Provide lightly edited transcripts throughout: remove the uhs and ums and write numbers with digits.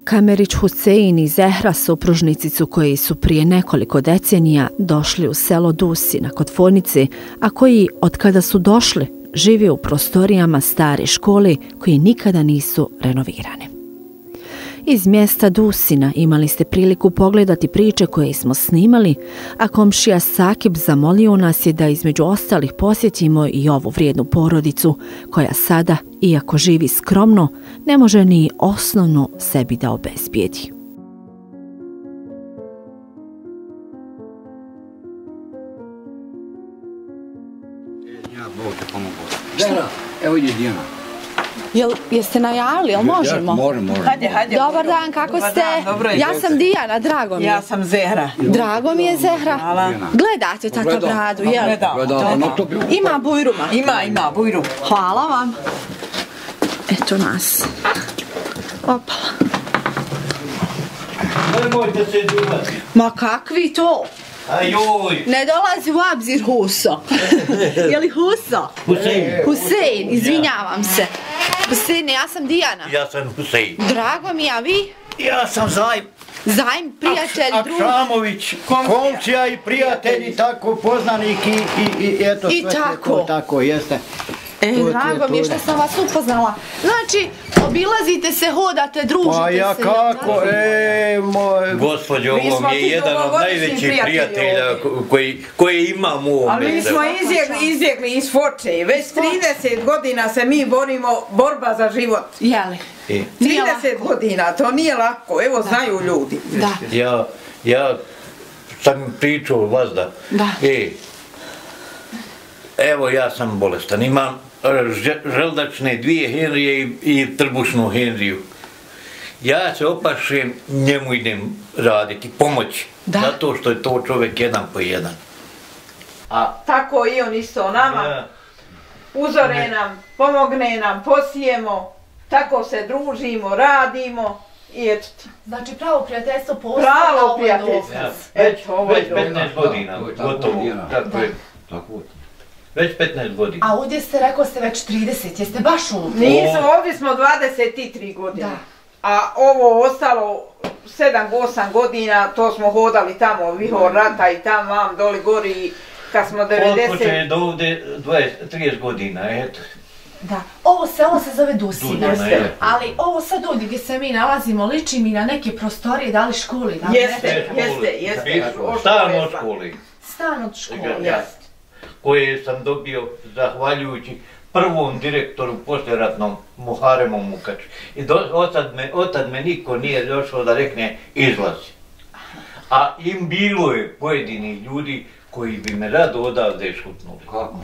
Kamerić Husein i Zehra supružnici su koji su prije nekoliko decenija došli u selo Dusina kod tvornice, a koji, od kada su došli, žive u prostorijama stare škole koje nikada nisu renovirane. Iz mjesta Dusina imali ste priliku pogledati priče koje smo snimali, a komšija Sakib zamolio nas je da između ostalih posjetimo i ovu vrijednu porodicu koja sada, iako živi skromno, ne može ni osnovno sebi da obezbijedi. Evo ide Dijana. Jeste najavili, jel možemo? Možemo. Hajde. Dobar dan, kako ste? Ja sam Dijana, drago mi je. Ja sam Zehra. Drago mi je, Zehra. Hvala. Gledate tata bradu, jel? Ima bujruma? Ima bujrum. Hvala vam. Eto nas. Opala. Nemojte se duvati. Ma kakvi to? Ajoj. Ne dolazi u obzir Huso. Je li Huso? Husein. Husein, izvinjavam se. Husein, ja sam Dijana. Ja sam Husein. Drago mi, a vi? Ja sam Zajm. Zajm, prijatelj, drug. Akšamović, komšija i prijatelji, tako poznanik i eto I sve tako. tako jeste. Drago mi je što sam vas upoznala. Znači, obilazite se, hodate, družite se. Pa ja kako, moj... Gospođo, ovo mi je jedan od najvećih prijatelja koje imam u ovom Ali mi smo izbjegli iz Foče. Već 30 godina se mi borimo, borba za život. Jeli? 30 godina, to nije lako, evo znaju ljudi. Da. Ja sam pričao vazda. Da. Evo ja sam bolestan, imam želdačne 2 henrije i trbušnu henriju. Ja se opašem, njemu idem raditi, pomoći. Zato što je to čovjek jedan po jedan. Tako i on isto nama. Uzore nam, pomogne nam, posijemo, tako se družimo, radimo i eto ti. Znači pravo prijateljstvo postoje. Pravo prijateljstvo. Već 15 godina, gotovo. Već 15 godina. A ovdje ste, rekao ste već 30, jeste baš ovdje? Nisu, ovdje smo 23 godine. A ovo ostalo 7-8 godina, to smo hodali tamo, vihor rata i tam vam doli gori, kad smo 90... Otpočeo do ovdje 30 godina, eto. Da, ovo selo se zove Dusina, ali ovo sad ovdje gdje se mi nalazimo liči mi na neke prostorije, da li školi? Jeste. Stan od školi. Stan od školi, jeste. Koje sam dobio zahvaljujući prvom direktoru poslijeratnom Muharemu Mukač. I otad me niko nije došao da rekne izlazi. A im bilo je pojedini ljudi koji bi me rado odavde šutnuli. Kako?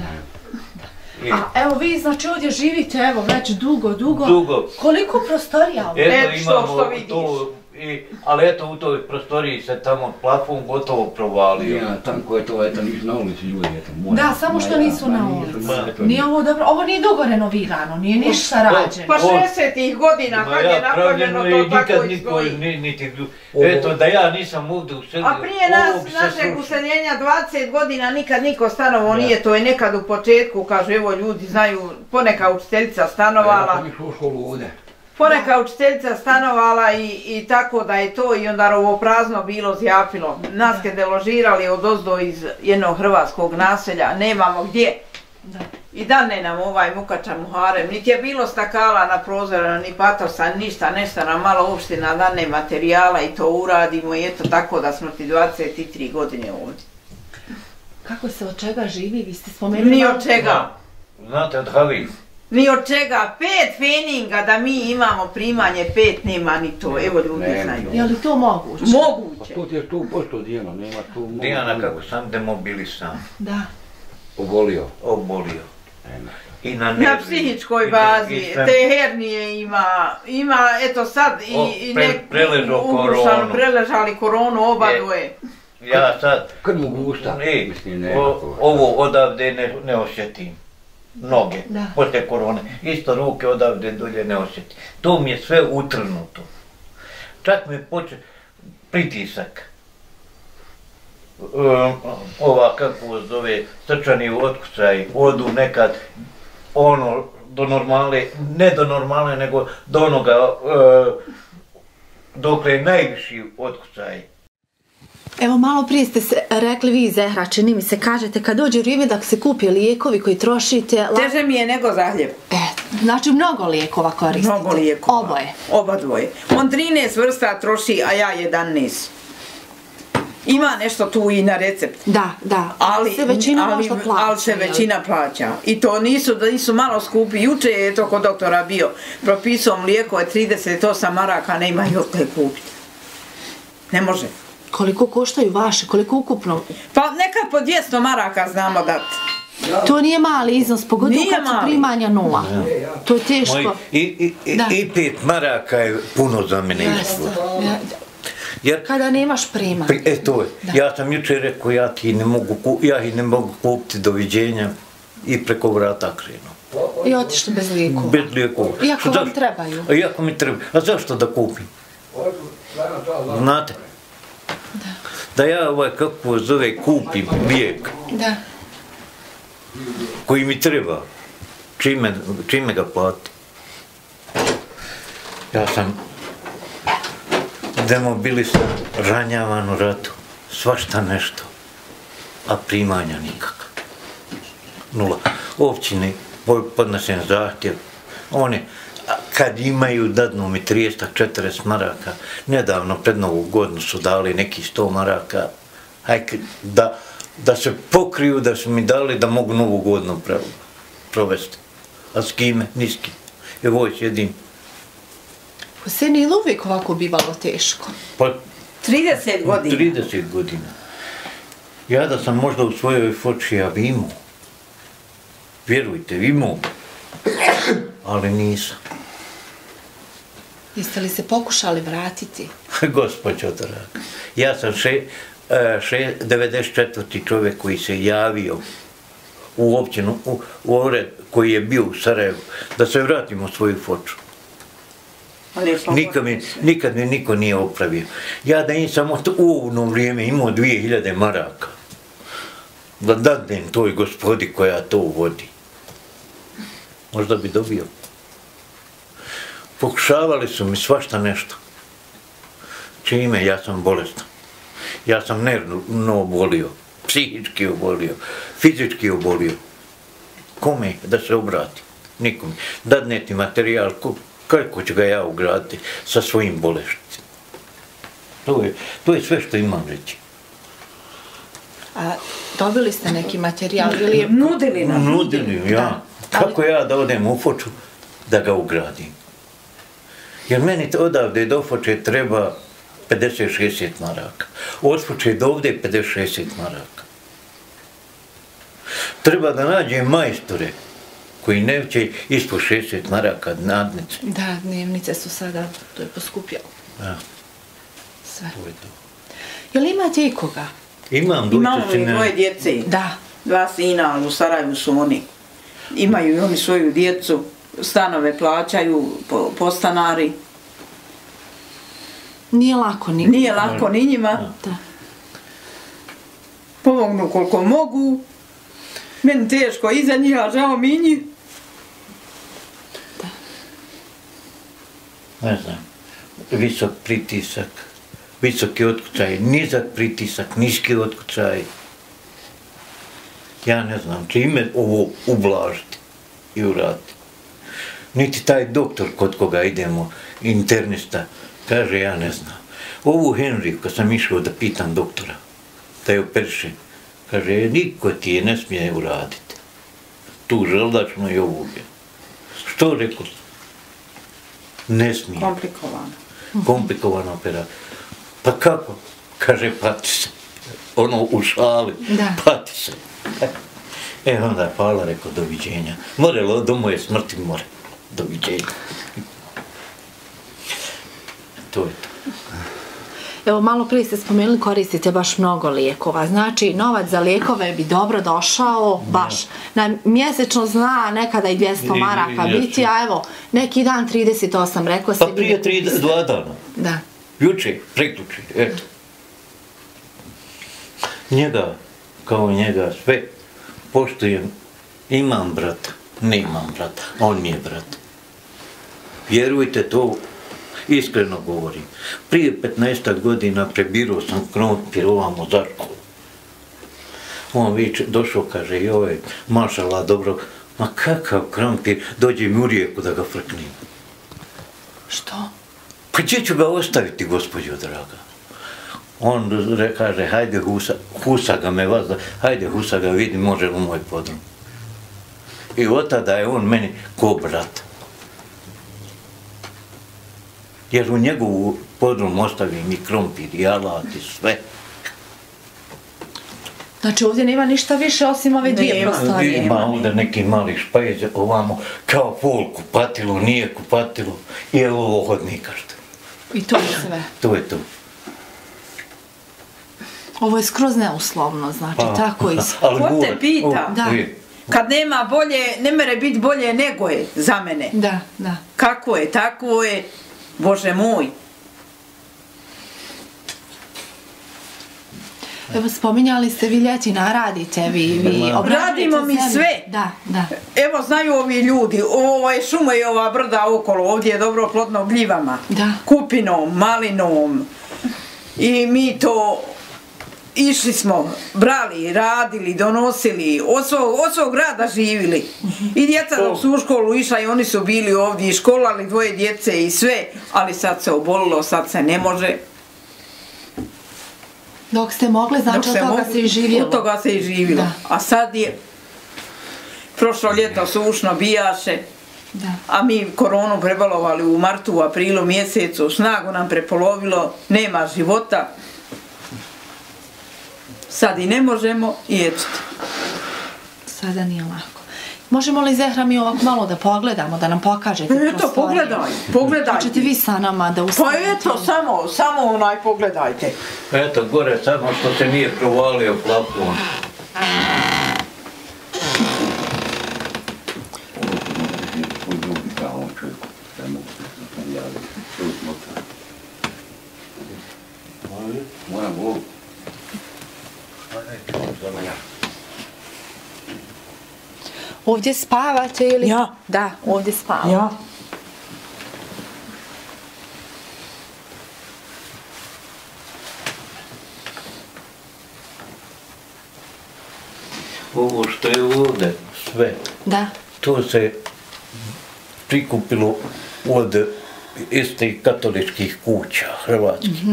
A evo vi znači ovdje živite evo već dugo. Koliko prostorija ovdje? Eto imamo to, ali eto u toj prostoriji se tamo plafon gotovo provalio. Ja, tanko je to, eto nisu na ulici ljudi, eto mora. Da, samo što nisu na ulici. Nije ovo dobro, ovo nije dugo renovirano, nije ništa rađeno. Pa 60-ih godina kad je napravljeno to tako izgledalo. Eto da ja nisam ovdje uselio. A prije našeg useljenja 20 godina nikad niko stanovao nije, to je nekad u početku, kažu evo ljudi znaju, poneka učiteljica stanovala. Poneka učiteljica stanovala i tako da je to i onda ovo prazno bilo zjapilo. Nas kad deložirali odozdo iz jednog hrvatskog naselja, nemamo gdje. I dane nam ovaj Mukača Muharem, niti je bilo stakala na prozora, ni patosa, ništa, nešto nam malo opština dane materijala i to uradimo i eto tako da smo ti 23 godine ovdje. Kako se od čega živi? Vi ste spomenuli... Ni od čega. Znate od Havi? Ni od čega, 5 feninga da mi imamo primanje, 5 nema ni to, evo ljudi znaju. Je li to moguće? Moguće. Pa to ti je 100% Dijana, nema tu... Dijana kako sam demobilisan. Da. Obolio. Na psihičkoj bazi, te hernije ima eto sad i preležali koronu oba dvoje. Ja sad... Kad mogu usta? Ovo odavde ne osjetim. Noge, poslije korone. Isto ruke odavde dolje ne osjetim. To mi je sve utrnuto. Čak mi počne pritisak. Ova, kako zove, srčani otkucaj, odu nekad, ono, do normale, ne do normale, nego do onoga dokle je najviši otkucaj. Evo, malo prije ste se rekli vi, Zehra, čini mi se, kažete, kad dođe vrijeme da se kupi lijekovi koji trošite... Teže mi je nego za hljeb. Znači, mnogo lijekova koristite? Mnogo lijekova. Oboje? Oba dvoje. On 13 vrsta troši, a ja 11. Ima nešto tu i na recept. Da. Ali se većina možda plaća. Ali se većina plaća. I to nisu malo skupi. Juče je to kod doktora bio. Propisao lijekove 38 maraka, ne imaju odkle kupiti. Ne može. Koliko koštaju vaše? Koliko ukupno? Pa nekad po 200 maraka znamo dati. To nije mali iznos, pogotovo kad su primanja 0. To je teško. I 5 maraka je puno za mene izgleda. Jer kada nemaš primanja. To je. Ja sam jučer rekao, ja ih ne mogu kupiti, doviđenja, i preko vrata krenu. I otišli bez lijekova. Bez lijekova. Iako vam trebaju. Iako mi trebaju. A zašto da kupim? Znate? Da ja kako zove, kupim lijek. Da. Koji mi treba. Čime ga plati? Ja sam demobilisan, ranjavan u ratu. Svašta nešto. A primanja nikakva. 0. Općini podnesem zahtjev. Oni, kad imaju, dadnu mi 30-40 maraka. Nedavno, pred Novu godinu su dali neki 100 maraka. Da se pokriju, da su mi dali da mogu Novu godinu provesti. A s kime? Ni s kim. Evo sjedim. U Seni je li uvijek ovako bivalo teško? Pa 30 godina. 30 godina. Ja da sam možda u svojoj foči, ja bi imao. Vjerujte, imao. Ali nisam. Jeste li se pokušali vratiti? Gospođo draga. Ja sam 94. čovjek koji se javio u općinu, u ured koji je bio u Sarajevu, da se vratimo u svoju foču. Nikad mi niko nije opravio. Ja da nisam u ono vrijeme imao 2000 maraka, da dadnem toj gospodi koja to vodi. Možda bi dobio. Pokušavali su mi svašta nešto. Čime? Ja sam bolestan. Ja sam nervno obolio, psihički obolio, fizički obolio. Kome da se obrati? Nikome. Dadneti materijal, kako ću ga ja ugraditi sa svojim bolešnicima. To je sve što imam reći. A dobili ste neki materijal ili je... Nudili nam. Nudili, ja. Kako ja da odem u foču da ga ugradim? Jer meni odavde do foče treba 50-60 maraka. Od foče do ovde 50-60 maraka. Treba da nađem majstore koji ne će ispod 60 maraka dnevnice. Da, dnevnice su sada, to je poskupjelo. Da. Sve. To je to. Jel imate ikoga? Imamo i dvoje djece. Da. 2 sina, ali u Sarajevu su oni. Imaju i oni svoju djecu, stanove plaćaju, postanari. Nije lako ni. Nije lako ni njima. Da. Pomognu koliko mogu. Meni teško iza njih, a žao mi njih. Da. Ne znam, visok pritisak, visoki otkucaj, nizak pritisak, niski otkucaj. Ja ne znam, čime ovo ublažiti i uraditi. Niti taj doktor kod koga idemo, internista, kaže ja ne znam. Ovu Henriju, kad sam išao da pitam doktora, da je operišem, kaže, niko ti je ne smije uraditi. Tu želdačno i ovu je. Što rekao? Ne smije. Komplikovano. Komplikovana operacija. Pa kako? Kaže, pati se. Ono u šali. Da. Pati se. Onda je hvala, rekao, doviđenja. More, do moje smrti more. Doviđenja. To je to. Evo, malo prije ste spomenuli, koristite baš mnogo lijekova. Znači, novac za lijekove bi dobro došao, baš. Na mjesečno zna nekada i 200 maraka biti, a evo, neki dan 38, rekla ste. Pa prije 2 dana. Da. Juče, preključi, eto. Njega, kao njega, sve poštujem. Imam brata, nemam brata, on mi je brat. Vjerujte to, iskreno govorim. Prije 15 godina prebirao sam krompir ovamo za školu. On viče, došao, kaže, joj, mašala, dobro, ma kakav krompir, dođe mi u rijeku da ga frknim. Što? Pa gdje ću ga ostaviti, gospođo draga? On kaže, hajde Husa ga me vazda, hajde Husa ga vidi, može u moj podrum. I od tada je on meni ko brat. Jer u njegovu podrum ostavim i krompir, i alat, i sve. Znači ovdje nema ništa više osim ove dvije prostorije. Ima ovdje neki mali špajz, ovamo kao pol kupatilo, nije kupatilo, i evo ovo hodnika što. I to je sve. To je to. Ovo je skroz neuslovno, znači, tako Ko te pita? Da. Kad nema bolje, ne mere biti bolje nego je za mene. Da, da. Kako je, tako je, Bože moj. Evo, spominjali ste vi ljetina, radite vi Radimo mi sve. Da, da. Evo, znaju ovi ljudi, ovo je šuma i ova brda okolo, ovdje je dobro plodno gljivama. Da. Kupinom, malinom. I mi to išli smo, brali, radili, donosili, od svog rada živili. I djeca dok su u školu išla i oni su bili ovdje i školali dvoje djece i sve, ali sad se obolilo, sad se ne može. Dok ste mogli, znači od toga se i živjelo. Od toga se i živjelo. A sad je prošlo ljeto sušno bijaše, a mi koronu prebalovali u martu, u aprilu mjesecu, snagu nam prepolovilo, nema života. Sad i ne možemo i eto. Sada nije lako. Možemo li, Zehra, mi ovako malo da pogledamo, da nam pokažete prostoriju? Eto, pogledaj. Hoćete vi sa nama da ustavite? Pa eto, samo onaj pogledajte. Eto, gore samo što se nije provalio plafon. Moram ovo. Ovdje spavate ili? Ja. Da, ovdje spavam. Ja. Ovo što je ovdje, sve, Da. to se prikupilo od istih katoličkih kuća hrvatskih.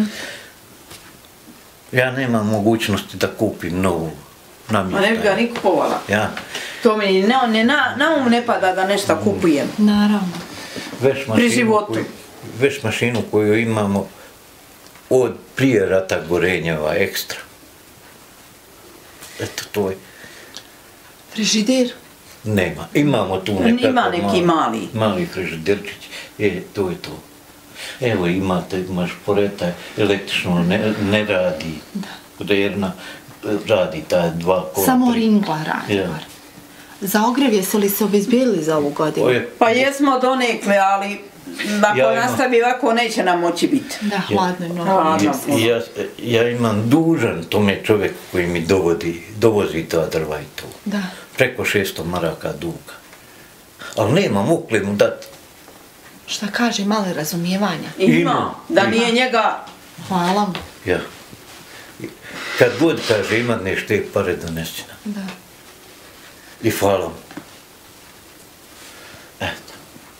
Ja nemam mogućnosti da kupim novu namještaj. Ma ne bi ga ni kupovala. Ja. To mi na um ne pada da nešto kupujem. Naravno. Pri životu. Veš mašinu koju imamo od prije rata Gorenjeva, ekstra. Eto, to je. Frižider? Nema. Imamo tu nekako Ima neki mali frižiderčić. To je to. Evo imaš poreta, električno ne radi. Kuderna radi ta 2 kola. Samo ringla radi. Za ogrev jeste li se obezbijedili za ovu godinu? Pa jesmo donekle, ali ako nastavi ovako neće nam moći biti. Da, hladno je mnogo. Ja imam dužan tome čovjek koji mi dovozi ta drva i to. Da. Preko 600 maraka duga. Ali nemam ukle mu dati. Šta kaže, malo razumijevanja? Ima, da nije njega... Hvala mu. Ja. Kad god kaže ima nešto te pare donesi nam. Da. I hvala mu. Eto.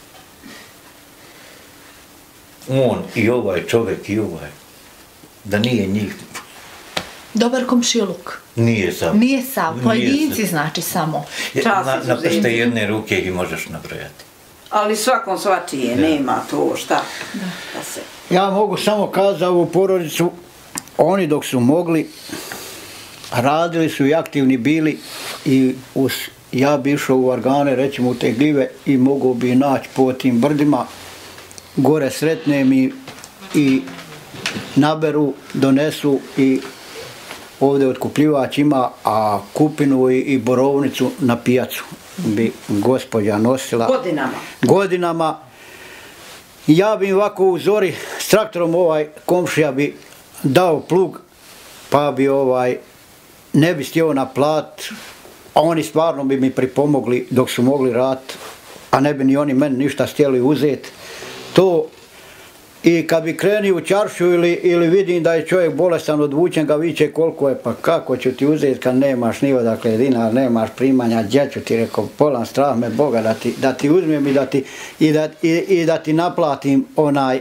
On i ovaj čovjek i ovaj. Da nije njih. Dobar komšiluk. Nije sav. Nije sav, pojedinci znači samo. Na prste jedne ruke ih možeš nabrojati. Ali svakom svačije, nema to šta. Ja mogu samo kazati za ovu porodicu, oni dok su mogli, radili su i aktivni bili i ja bi išao u Vargane, recimo u te gljive i mogu bi naći po tim brdima, gore sretnem i naberu, donesu i ovdje otkupljivač ima, a kupinu i borovnicu na pijacu bi gospođa nosila. Godinama. Ja bi ovako u zori s traktorom komšija bi dao plug, pa bi ne bi stjeo na plat, a oni stvarno bi mi pripomogli dok su mogli raditi, a ne bi ni oni meni ništa stjeli uzeti. To i kad bi krenio u čaršu ili vidim da je čovjek bolestan, odvučen ga, viče koliko je, pa kako ću ti uzeti kad nemaš ni odakle dinar, nemaš primanja, gdje ću ti, rekao, polan strah me Boga da ti uzmem i da ti naplatim onaj.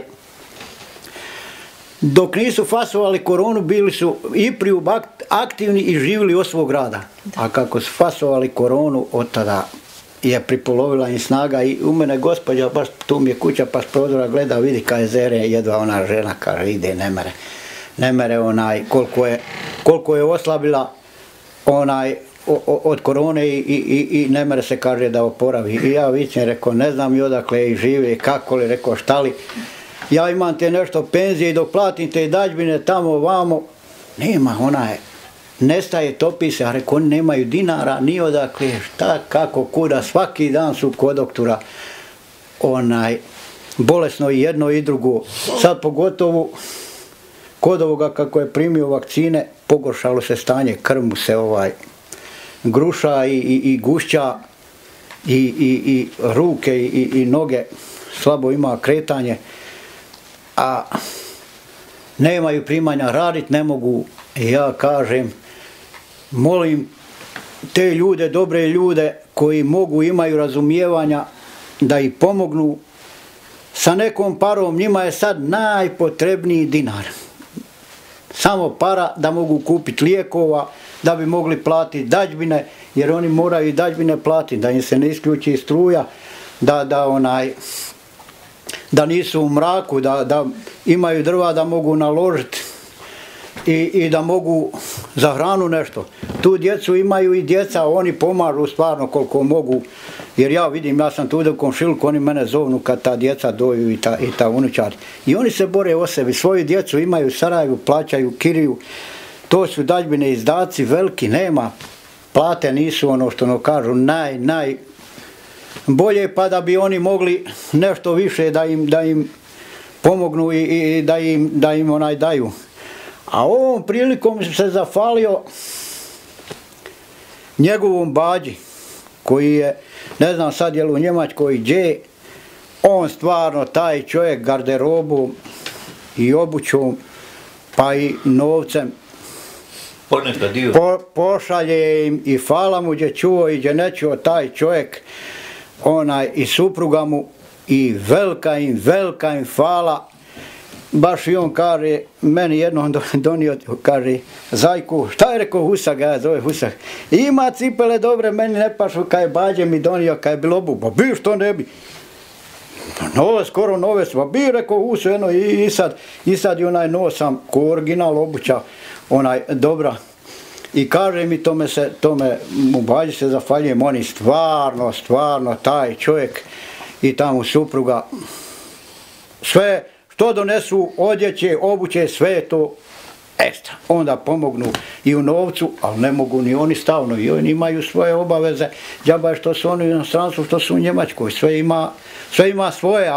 Dok nisu fasovali koronu, bili su i aktivni i živjeli od svog rada. A kako su fasovali koronu, od tada je pripolovila im snaga i u mene gospođa, baš tu mi je kuća, pa s prozora gleda, vidi kaj zere, jedva ona žena, kaže, ide, ne mere onaj, koliko je oslabila onaj, od korone i ne mere se, kaže, da oporavi. I ja vičem, rekao, ne znam i odakle i žive, kako li, rekao, šta li. Ja imam te nešto penzije i dok platim te dađbine tamo vamo, nema, ona je, nestaje, topi se, a rekao, oni nemaju dinara, ni odakle, šta, kako, kuda, svaki dan su kod doktora, bolesno i jedno i drugo. Sad pogotovo, kod ovoga kako je primio vakcine, pogoršalo se stanje, krv mu se gruša i gušća, i ruke i noge, slabo ima kretanje, a nemaju primanja, radit ne mogu. Ja kažem, molim te ljude, dobre ljude koji mogu, imaju razumijevanja, da ih pomognu sa nekom parom. Njima je sad najpotrebniji dinar. Samo para da mogu kupiti lijekova, da bi mogli platiti dađbine, jer oni moraju i dađbine platiti, da im se ne isključi struja, da nisu u mraku, da imaju drva da mogu naložiti i da mogu za hranu nešto. Tu djecu imaju i djeca, oni pomažu stvarno koliko mogu, jer ja vidim, ja sam tu u komšiluku, oni mene zovnu kad ta djeca doju i ta unučari. I oni se bore o sebi, svoju djecu imaju u Sarajevu, plaćaju kiriju, to su dađbine izdaci veliki, nema, plate nisu ono što kažu bolje, pa da bi oni mogli nešto više da im pomognu i da im daju. A ovom prilikom se zafalio njegovom bađi, koji je, ne znam sad je li u Njemačkoj gdje, on stvarno, taj čovjek, garderobom i obućom, pa i novcem, pošalje im i hvala mu gdje čuo i gdje ne čuo, taj čovjek, i supruga mu, i velika im hvala. Baš i on kaže, meni jednom donio, kaže, Zajku, šta je rekao Husak, ja zove Husak, ima cipele dobre, meni ne pašu, kaj bađe mi donio, kaj bi lobu, pa bi što ne bi. Nove, skoro nove su, pa bi rekao Husu, jedno, i sad i onaj nosam, ko original obuća, dobra. I kaže mi tome mu bađi se zafaljujem, oni stvarno, taj čovjek i tamo supruga, sve što donesu, odjeće, obuće, sve je to ekstra. Onda pomognu i u novcu, ali ne mogu ni oni stavno, i oni imaju svoje obaveze, džaba je što su oni u inostranstvu, što su u Njemačkoj, sve ima svoje,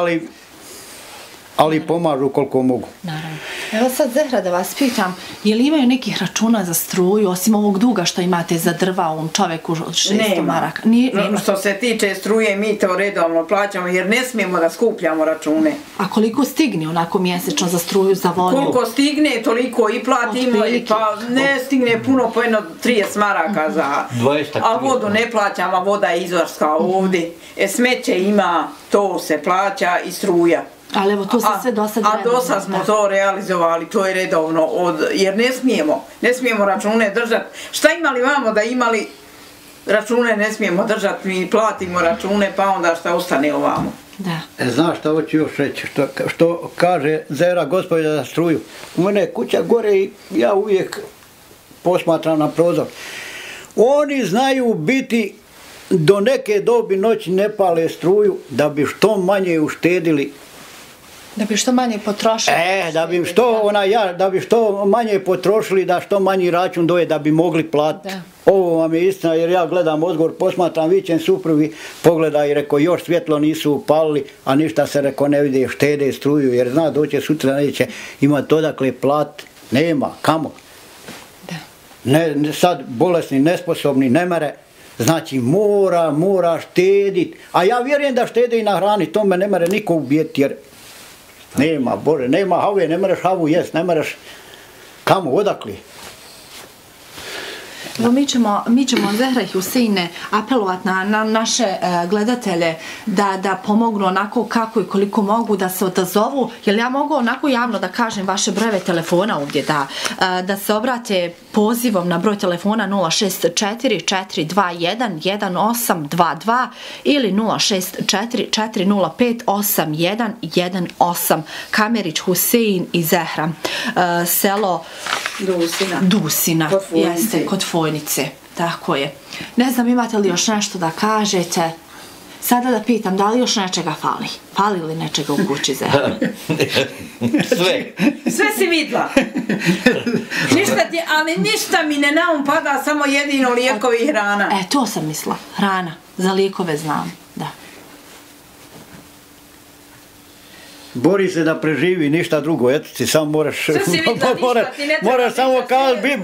ali pomažu koliko mogu. Naravno. Evo sad, Zehra, da vas pitam, je li imaju nekih računa za struju, osim ovog duga što imate za drva ovom čoveku od 600 maraka? Nema. Što se tiče struje, mi to redovno plaćamo, jer ne smijemo da skupljamo račune. A koliko stigne onako mjesečno za struju, za vodu? Koliko stigne, toliko i platimo, pa ne stigne puno, po jedno 30 maraka za... A vodu ne plaćamo, voda je izvorska ovdje. Smeće ima, to se plaća i struja. Ali evo, to se sve do sad redovno. A do sad smo to realizovali, to je redovno, jer ne smijemo račune držati. Šta imali vamo da imali račune ne smijemo držati, mi platimo račune, pa onda šta ostane ovamo. Da. Znaš šta hoću još reći, što kaže Zera, gospođa za struju. U mene je kuća gore i ja uvijek posmatram na prozor. Oni znaju biti do neke dobi noći ne pale struju da bi što manje uštedili. Da bi što manje potrošili. Da bi što manje potrošili, da što manji račun doje, da bi mogli platiti. Ovo vam je istina, jer ja gledam odgovor, posmatram, vičem suprugi, pogledaj, i rekao, još svjetlo nisu upalili, a ništa se, rekao, ne vide, štede struju, jer zna, doće sutra, neće imati odakle plat, nema, kamo. Sad bolesni, nesposobni, ne mere, znači mora štediti, a ja vjerujem da štede i na hrani, to me ne mere niko ubijeti, jer Nema, Bože, nema have, ne mereš havu jest, ne mereš kamo, odakli? Evo, mi ćemo Zehra i Huseine apelovati na naše gledatelje da pomognu onako kako i koliko mogu, da se odazovu. Jel ja mogu onako javno da kažem vaše brojeve telefona ovdje, da se obrate pozivom na broj telefona 064 421 1822 ili 064 405 8118. Kamerić Husein i Zehra. Selo Dusina. Jeste, kod Fojnice. Tako je. Ne znam, imate li još nešto da kažete? Sada da pitam, da li još nečega fali? Fali li nečega u kući, Zehra? Sve. Sve si vidla. Ali ništa mi ne na um pada, samo jedino lijekovi i hrana. To sam mislila. Hrana. Za lijekove znam. Da. Bori se da preživi, ništa drugo, eto ti samo moraš... Sve si vidla, ništa ti ne treba. Moraš samo kazati,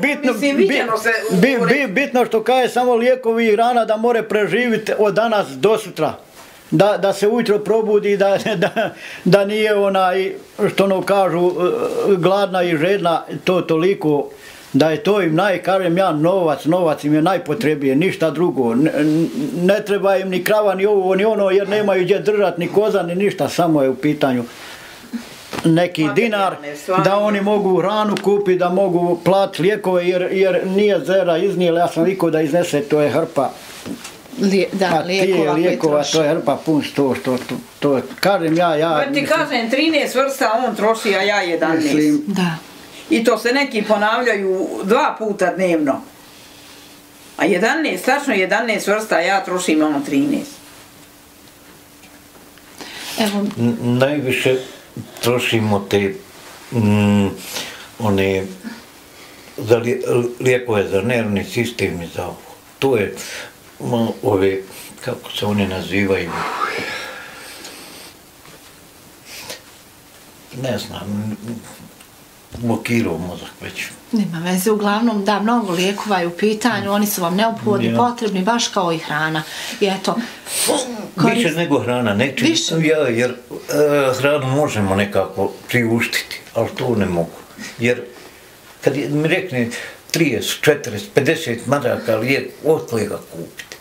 bitno što kaže samo lijekovi i hrana da more preživiti od danas do sutra. Da se ujutro probudi, da nije onaj, što ono kažu, gladna i žedna, to toliko, da je to im kažem ja, novac im je najpotrebije, ništa drugo. Ne treba im ni krava, ni ovo, ni ono, jer nemaju gdje držati, ni koza, ni ništa, samo je u pitanju neki dinar, da oni mogu hranu kupiti, da mogu platiti lijekove, jer nije Zera iznijela, ja sam vikao da iznese, to je hrpa. Lijekova, to je hrpa pun to kažem ja... Ti kažem, 13 vrsta on troši, a ja 11. Da. I to se neki ponavljaju 2 puta dnevno. A 11, tačno 11 vrsta, a ja trošim ono 13. Evo. Najviše trošimo te one lijekove za nervni sistem i za ovo. To je ove, kako se one nazivaju, ne znam, blokirao mozak već. Nema veze, uglavnom da, mnogo lijekova je u pitanju, oni su vam neophodni, potrebni, baš kao i hrana. I eto, više nego hrana, jer hranu možemo nekako priuštiti, ali to ne mogu. Jer kad mi rekne 30, 40, 50 maraka lijek, otko ga kupiti?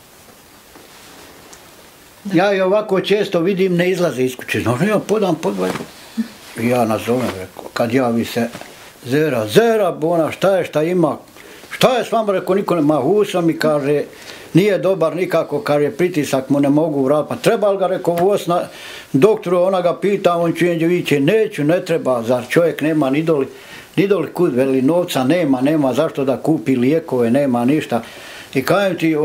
Ja i ovako često vidim, ne izlaze iz kuće. Znaš, ja podam podvajku. Ja nazovem, rekao, kad javi se Zera, bona, šta ima? Šta je s vama, rekao, niko ne mahusa mi, kaže, nije dobar nikako, kaže, pritisak mu ne mogu vratiti. Pa treba li ga, rekao, voz na doktoru, ona ga pita, on će viće, neću, ne treba, zar čovjek nema ni doli kud, veli, novca nema, zašto da kupi lijekove, nema ništa. I kažem ti,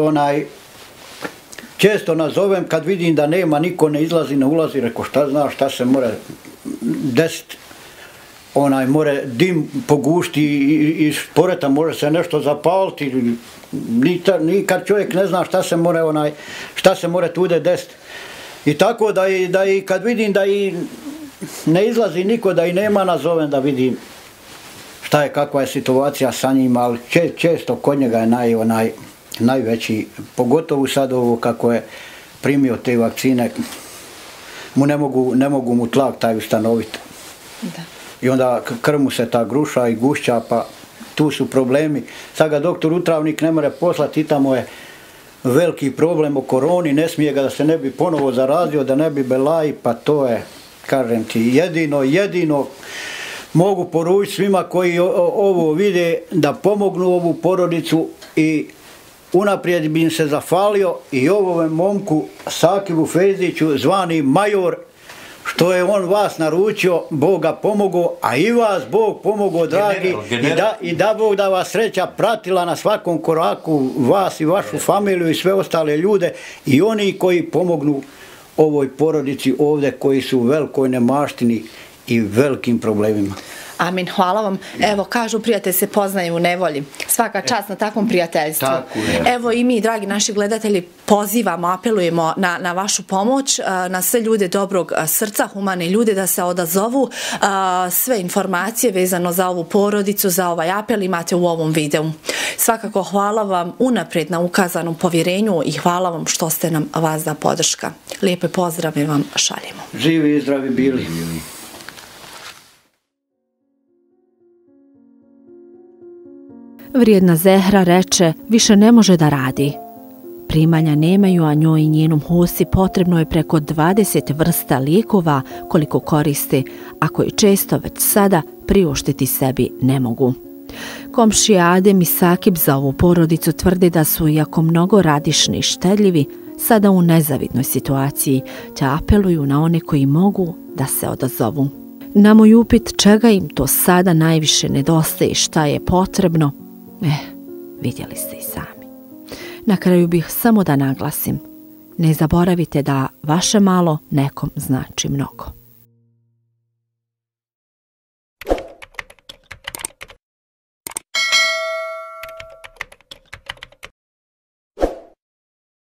često nazovem kad vidim da nema, niko ne izlazi, ne ulazi, rekao, šta znaš, šta se more desiti. More dim pogušti iz poreta, može se nešto zapaliti, nikad čovjek ne zna šta se more tude desiti. I tako da i kad vidim da i ne izlazi niko, da i nema, nazovem da vidim šta je, kakva je situacija sa njim, ali često kod njega je najveći, pogotovo sad ovo kako je primio te vakcine, ne mogu mu tlak taj ustanoviti. I onda krv mu se ta gruša i gušća, pa tu su problemi. Sad ga doktor Utravnik ne more poslati, i tamo je veliki problem o koroni, ne smije ga da se ne bi ponovo zarazio, da ne bi belaji, pa to je, kažem ti, jedino mogu poručiti svima koji ovo vide da pomognu ovu porodicu i unaprijed bi im se zahvalio i ovome momku Sakivu Fejziću, zvani Major, što je on vas naručio, Bog ga pomogao, a i vas Bog pomogao, dragi, i da Bog da vas sreća pratila na svakom koraku, vas i vašu familiju i sve ostale ljude, i oni koji pomognu ovoj porodici ovdje, koji su u velikoj nemaštini i velikim problemima. Amin, hvala vam. Evo, kažu, prijatelj se poznaje u nevolji. Svaka čast na takvom prijateljstvu. Evo i mi, dragi naši gledatelji, pozivamo, apelujemo na vašu pomoć, na sve ljude dobrog srca, humane ljude, da se odazovu. Sve informacije vezano za ovu porodicu, za ovaj apel imate u ovom videu. Svakako hvala vam unaprijed na ukazanom povjerenju i hvala vam što ste nam vas da podrška. Lijepe pozdrave vam šaljemo. Živi i zdravi bili. Vrijedna Zehra reče više ne može da radi. Primanja nemaju, a njoj i njenom Husi potrebno je preko 20 vrsta lijekova koliko koristi, a koji često već sada priuštiti sebi ne mogu. Komšije Adem i Sakib za ovu porodicu tvrdi da su, iako mnogo radišni i štedljivi, sada u nezavidnoj situaciji, te apeluju na one koji mogu da se odazovu. Na moj upit čega im to sada najviše nedostaje i šta je potrebno, vidjeli ste i sami. Na kraju bih samo da naglasim, ne zaboravite da vaše malo nekom znači mnogo.